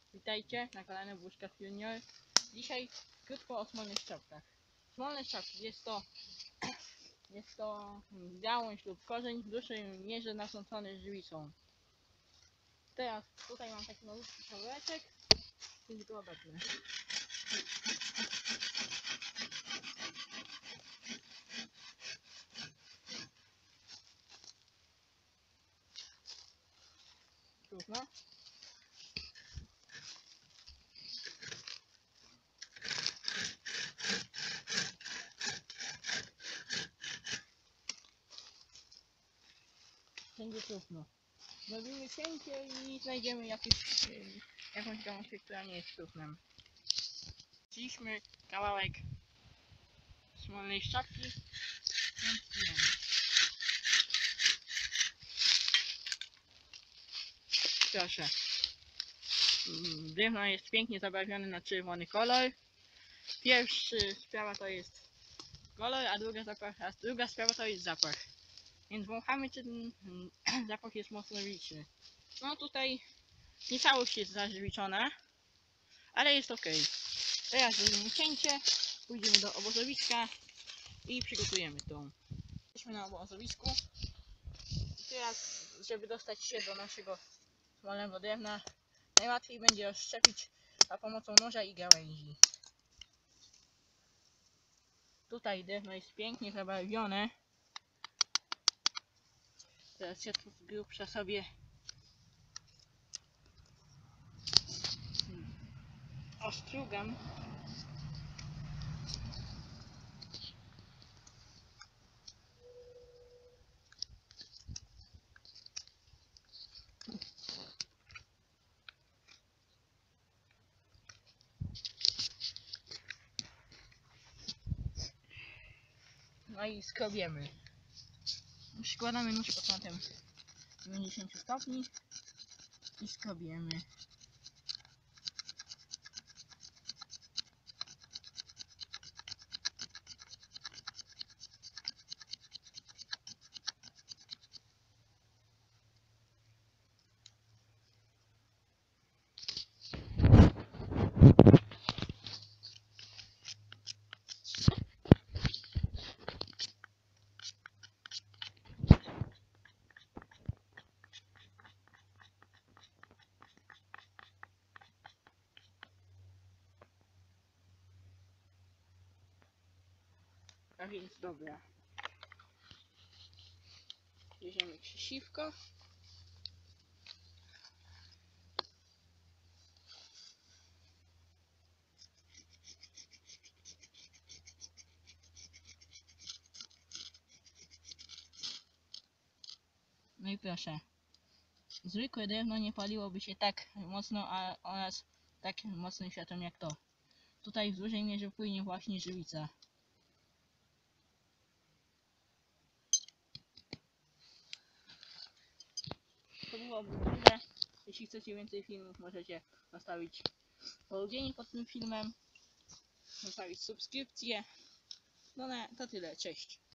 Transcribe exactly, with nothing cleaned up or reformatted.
Witajcie na kanale Buszka Junior. Dzisiaj krótko o smolnych szczepkach. Smolne szczepki jest to jest to gałąź lub korzeń w dużej mierze nasączony żywicą. Teraz tutaj mam taki malutki kawałeczek, więc go obecny. Trudno. Będzie trudno. Robimy cięcie i znajdziemy jakiś, jakąś gałąźkę, która nie jest trudnem. Chcieliśmy kawałek smolnej szczapki, więc tniemy. Proszę. Drewno jest pięknie zabarwione na czerwony kolor. Pierwsza sprawa to jest kolor, a druga, zapach, a druga sprawa to jest zapach. Więc wąchamy, czy ten zapach jest mocno liczny. No tutaj nie całość jest zażywiczona, ale jest ok. Teraz zrobimy cięcie, pójdziemy do obozowiska i przygotujemy to. Jesteśmy na obozowisku. I teraz, żeby dostać się do naszego smolnego drewna, najłatwiej będzie rozszczepić za pomocą noża i gałęzi. Tutaj drewno jest pięknie zabarwione. Teraz ja tu z grubsza sobie ostrugam. No i skrobiemy. Przykładamy nóż pod kątem dziewięćdziesiąt stopni i skrobiemy. A więc dobra. Bierzemy krzesiwko. No i proszę. Zwykłe drewno nie paliłoby się tak mocno, a oraz tak mocnym światłem jak to. Tutaj w dużej mierze płynie właśnie żywica. To byłoby tyle. Jeśli chcecie więcej filmów, możecie zostawić polubienie pod tym filmem, zostawić subskrypcję. No to tyle, cześć.